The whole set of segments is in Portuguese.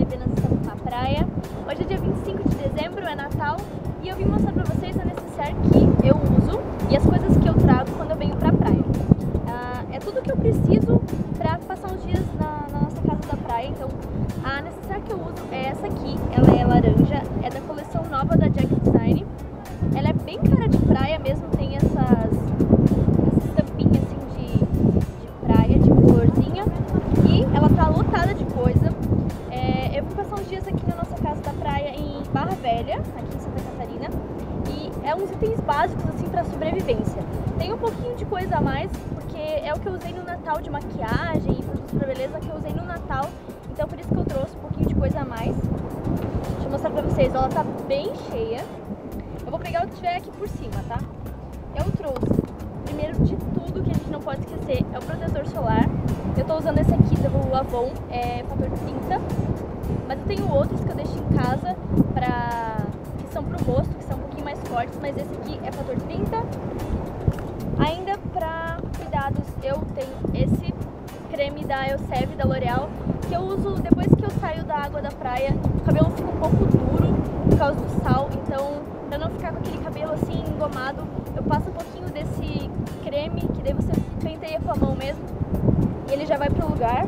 nós estamos na praia. Hoje é dia 25 de dezembro, é Natal, e eu vim mostrar pra vocês a necessaire que eu uso e as coisas que eu trago quando eu venho pra praia. É tudo que eu preciso pra passar uns dias na nossa casa da praia. Então a necessaire que eu uso é essa aqui, ela é laranja, é da coleção nova da Jack Design. Ela é bem cara de praia mesmo, tem essas tampinhas assim de praia, de florzinha, e ela tá lotada de coisa. Eu vou passar uns dias aqui na nossa casa da praia em Barra Velha, aqui em Santa Catarina, e é uns itens básicos assim pra sobrevivência. Tem um pouquinho de coisa a mais, porque é o que eu usei no Natal de maquiagem e produtos pra beleza que eu usei no Natal, então por isso que eu trouxe um pouquinho de coisa a mais. Deixa eu mostrar pra vocês, ela tá bem cheia. Eu vou pegar o que tiver aqui por cima, tá? Eu trouxe, primeiro de tudo que a gente não pode esquecer, é o protetor solar. Eu tô usando esse aqui do Avon, é fator 30, mas eu tenho outros que eu deixo em casa que são pro rosto, que são um pouquinho mais fortes, mas esse aqui é fator 30. Ainda pra cuidados, eu tenho esse creme da Elseve, da L'Oréal, que eu uso depois que eu saio da água da praia. O cabelo fica um pouco duro por causa do sal, então pra não ficar com aquele cabelo assim engomado, eu passo um pouquinho desse creme, que daí você penteia com a mão mesmo e ele já vai pro lugar.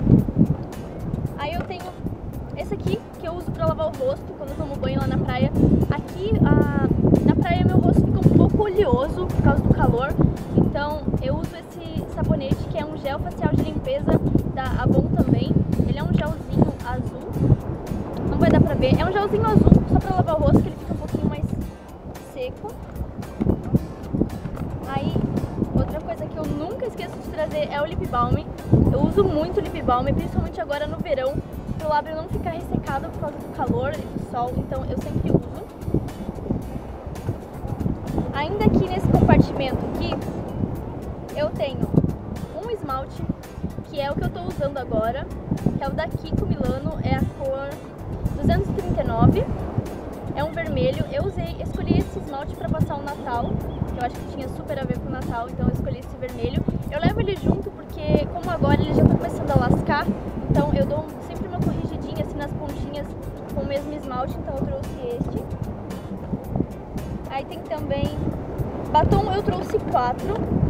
Aí eu tenho esse aqui, que eu uso pra lavar o rosto quando eu tomo banho lá na praia. Aqui na praia meu rosto fica um pouco oleoso por causa do calor, então eu uso esse sabonete, que é um gel facial de limpeza da Avon também. Ele é um gelzinho azul, não vai dar pra ver, é um gelzinho azul só pra lavar o rosto, que ele fica um pouquinho mais seco. Aí, outra coisa que eu nunca esqueço de trazer é o lip balm. Eu uso muito lip balm, principalmente agora no verão, pro lábio não ficar ressecado por causa do calor e do sol, então eu sempre uso. Ainda aqui nesse compartimento aqui, eu tenho um esmalte, que é o que eu tô usando agora, que é o da Kiko Milano, é a cor 239, é um vermelho. Eu escolhi esse esmalte pra passar o Natal, que eu acho que tinha super a ver com o Natal, então eu escolhi esse vermelho. Eu levo ele junto porque, como agora ele já tá começando a lascar, então eu dou sempre uma corrigidinha assim nas pontinhas com o mesmo esmalte, então eu trouxe este. Aí tem também batom, eu trouxe 4.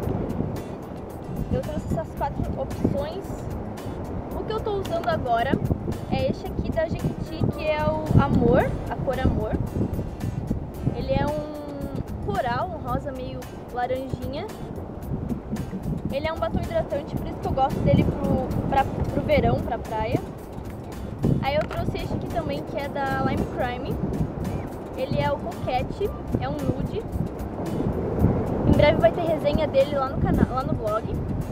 Eu trouxe essas 4 opções. O que eu tô usando agora é este aqui da Jequiti, que é o Amor, a cor Amor. Ele é um coral, um rosa meio laranjinha. Ele é um batom hidratante, por isso que eu gosto dele pro verão, pra praia. Aí eu trouxe este aqui também, que é da Lime Crime. Ele é o Coquette, é um nude. Em breve vai ter resenha dele lá no canal, lá no blog.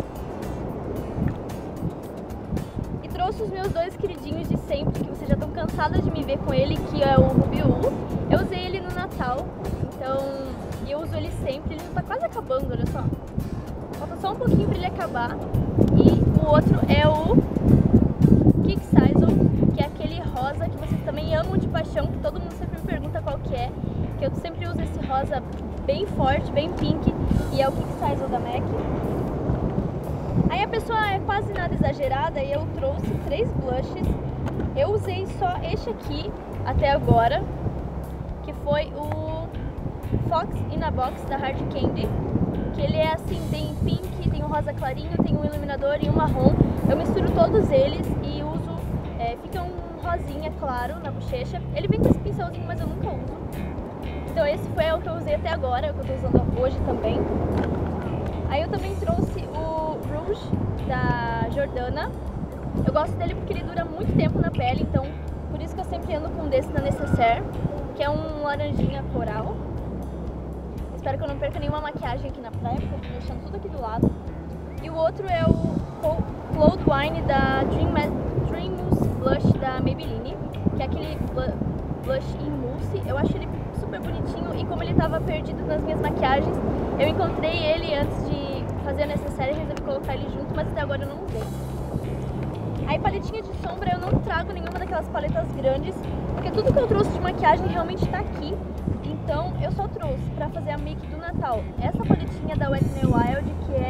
E trouxe os meus dois queridinhos de sempre, que vocês já estão cansadas de me ver com ele, que é o Ruby Woo. Eu usei ele no Natal, então eu uso ele sempre. Ele já tá quase acabando, olha só. Falta só um pouquinho pra ele acabar. E o outro é o Kick Sizzle, que é aquele rosa que vocês também amam de paixão, que todo mundo sempre me pergunta qual que eu sempre uso esse rosa bem forte, bem pink, e é o Kick Sizzle da MAC. Aí a pessoa é quase nada exagerada e eu trouxe 3 blushes. Eu usei só este aqui até agora, que foi o Fox in a Box da Hard Candy, que ele é assim, tem pink, tem um rosa clarinho, tem um iluminador e um marrom. Eu misturo todos eles e uso, fica um rosinha claro na bochecha. Ele vem com esse pincelzinho, mas eu nunca uso. Então esse foi o que eu usei até agora, é o que eu tô usando hoje também. Aí eu também trouxe o Rouge da Jordana. Eu gosto dele porque ele dura muito tempo na pele, então por isso que eu sempre ando com um desse na necessaire, que é um laranjinha coral. Espero que eu não perca nenhuma maquiagem aqui na praia, porque eu tô deixando tudo aqui do lado. E o outro é o Cloud Wine da Dreams Blush da Maybelline, que é aquele blush em mousse. Eu acho ele super bonitinho e como ele tava perdido nas minhas maquiagens, eu encontrei ele antes de fazer a necessaire e resolvi colocar ele junto, mas até agora eu não usei. Aí paletinha de sombra, eu não trago nenhuma daquelas paletas grandes, porque tudo que eu trouxe de maquiagem realmente tá aqui. Então eu só trouxe pra fazer a make do Natal essa paletinha da Wet n Wild, que é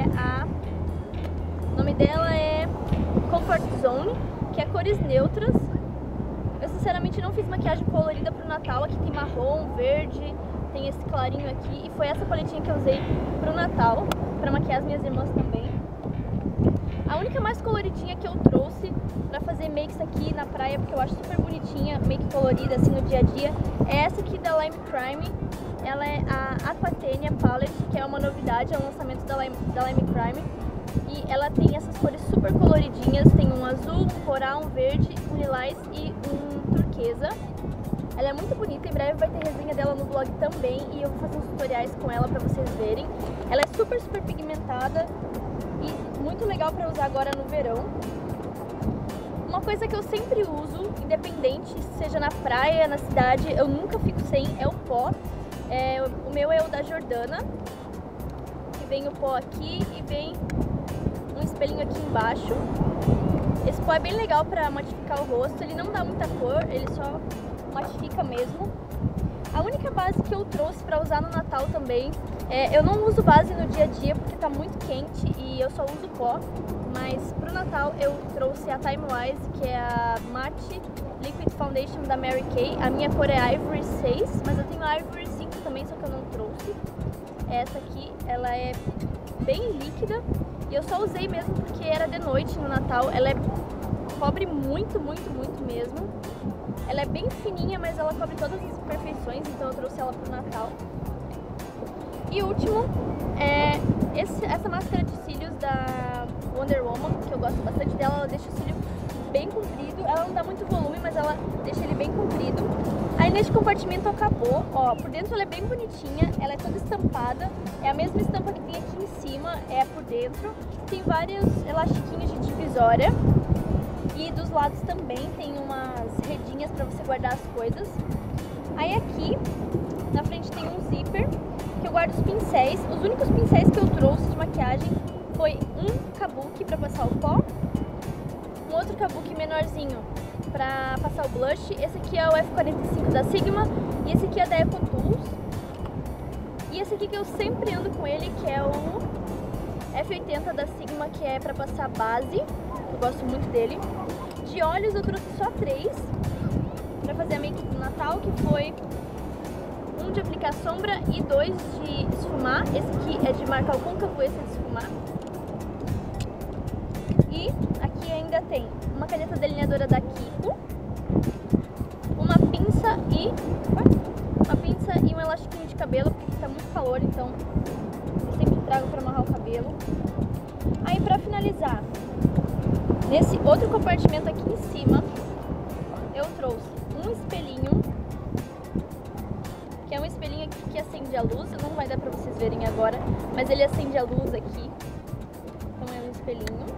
o nome dela é Comfort Zone, que é cores neutras. sinceramente não fiz maquiagem colorida pro Natal. Aqui tem marrom, verde, tem esse clarinho aqui. E foi essa paletinha que eu usei pro Natal, pra maquiar as minhas irmãs também. A única mais coloridinha que eu trouxe pra fazer makes aqui na praia, porque eu acho super bonitinha, make colorida assim no dia a dia, é essa aqui da Lime Crime. Ela é a Aquatenia Palette, que é uma novidade, é o lançamento da Lime Crime. E ela tem essas cores super coloridinhas, tem um azul, um coral, um verde, um lilás e um turquesa. Ela é muito bonita, em breve vai ter resenha dela no blog também e eu vou fazer uns tutoriais com ela pra vocês verem. Ela é super pigmentada e muito legal pra usar agora no verão. Uma coisa que eu sempre uso, independente seja na praia, na cidade, eu nunca fico sem, é o pó. O meu é o da Jordana, que vem o pó aqui e vem um espelhinho aqui embaixo. Esse pó é bem legal pra matificar o rosto, ele não dá muita cor, ele só matifica mesmo. A única base que eu trouxe pra usar no Natal também, eu não uso base no dia a dia porque tá muito quente e eu só uso pó, mas pro Natal eu trouxe a Time Wise, que é a Matte Liquid Foundation da Mary Kay. A minha cor é Ivory 6, mas eu tenho a Ivory 5 também, só que eu não trouxe. Essa aqui, ela é bem líquida e eu só usei mesmo porque era de noite no Natal. Ela cobre muito mesmo. Ela é bem fininha, mas ela cobre todas as imperfeições, então eu trouxe ela pro Natal. E o último é essa máscara de cílios da Wonder Woman, que eu gosto bastante dela. Ela deixa o cílio bem comprido, ela não dá muito volume, mas ela deixa ele bem comprido. Aí neste compartimento acabou, ó, por dentro ela é bem bonitinha, ela é toda estampada, é a mesma estampa que tem aqui em cima, é por dentro. Tem vários elastiquinhos de divisória e dos lados também tem umas redinhas para você guardar as coisas. Aí aqui na frente tem um zíper que eu guardo os pincéis. Os únicos pincéis que eu trouxe de maquiagem foi um kabuki para passar o pó, um outro kabuki menorzinho para passar o blush. Esse aqui é o F45 da Sigma e esse aqui é da Eco Tools. E esse aqui que eu sempre ando com ele, que é o F80 da Sigma, que é para passar base. Eu gosto muito dele. De olhos eu trouxe só 3 para fazer a make do Natal, que foi um de aplicar sombra e 2 de esfumar. Esse aqui é de marcar o côncavo, esse é de esfumar. E aqui ainda tem uma caneta delineadora da Kiko, uma pinça e um elastiquinho de cabelo, porque tá muito calor, então eu sempre trago para amarrar o cabelo. Aí para finalizar, nesse outro compartimento aqui em cima, eu trouxe um espelhinho, que é um espelhinho aqui que acende a luz. Não vai dar pra vocês verem agora, mas ele acende a luz aqui. Então é um espelhinho.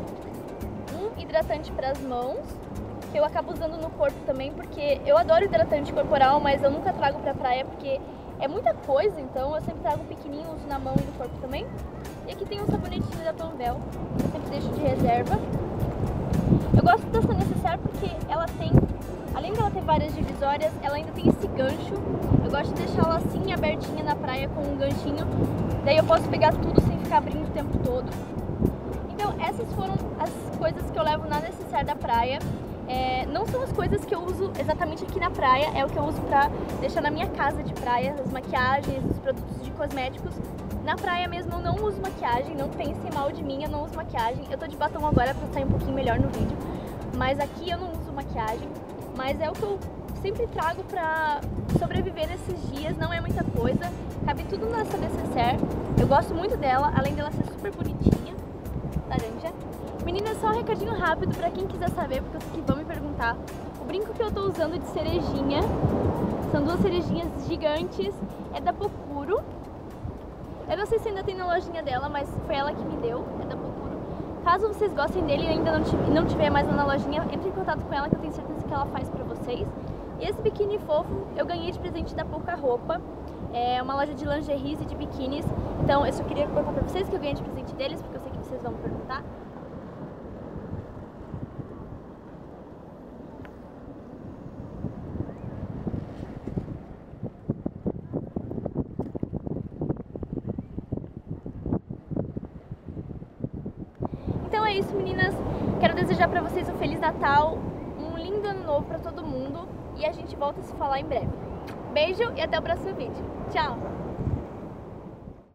Um hidratante para as mãos, que eu acabo usando no corpo também, porque eu adoro hidratante corporal, mas eu nunca trago pra praia porque é muita coisa, então eu sempre trago um pequenininho, uso na mão e no corpo também. E aqui tem um sabonetinho da Tonvel, que eu sempre deixo de reserva. Eu gosto dessa necessaire porque ela tem, além dela ter várias divisórias, ela ainda tem esse gancho. Eu gosto de deixar ela assim, abertinha na praia com um ganchinho. Daí eu posso pegar tudo sem ficar abrindo o tempo todo. Então essas foram as coisas que eu levo na necessaire da praia. Não são as coisas que eu uso exatamente aqui na praia, é o que eu uso pra deixar na minha casa de praia, as maquiagens, os produtos de cosméticos. Na praia mesmo eu não uso maquiagem, não pensem mal de mim, eu não uso maquiagem. Eu tô de batom agora pra sair um pouquinho melhor no vídeo, mas aqui eu não uso maquiagem. Mas é o que eu sempre trago pra sobreviver nesses dias, não é muita coisa. Cabe tudo nessa necessaire, eu gosto muito dela, além dela ser super bonitinha, laranja. Meninas, só um recadinho rápido pra quem quiser saber, porque eu sei que vão me perguntar. O brinco que eu tô usando de cerejinha, são 2 cerejinhas gigantes, é da Pocuro. Eu não sei se ainda tem na lojinha dela, mas foi ela que me deu, é da Pocuro. Caso vocês gostem dele e ainda não tiver mais na lojinha, entre em contato com ela que eu tenho certeza que ela faz pra vocês. E esse biquíni fofo eu ganhei de presente da Pouca Roupa, é uma loja de lingeries e de biquínis. Então eu só queria contar pra vocês que eu ganhei de presente deles, porque eu sei que vocês vão me perguntar. Então é isso, meninas. Quero desejar pra vocês um Feliz Natal, um lindo ano novo pra todo mundo e a gente volta a se falar em breve. Beijo e até o próximo vídeo. Tchau!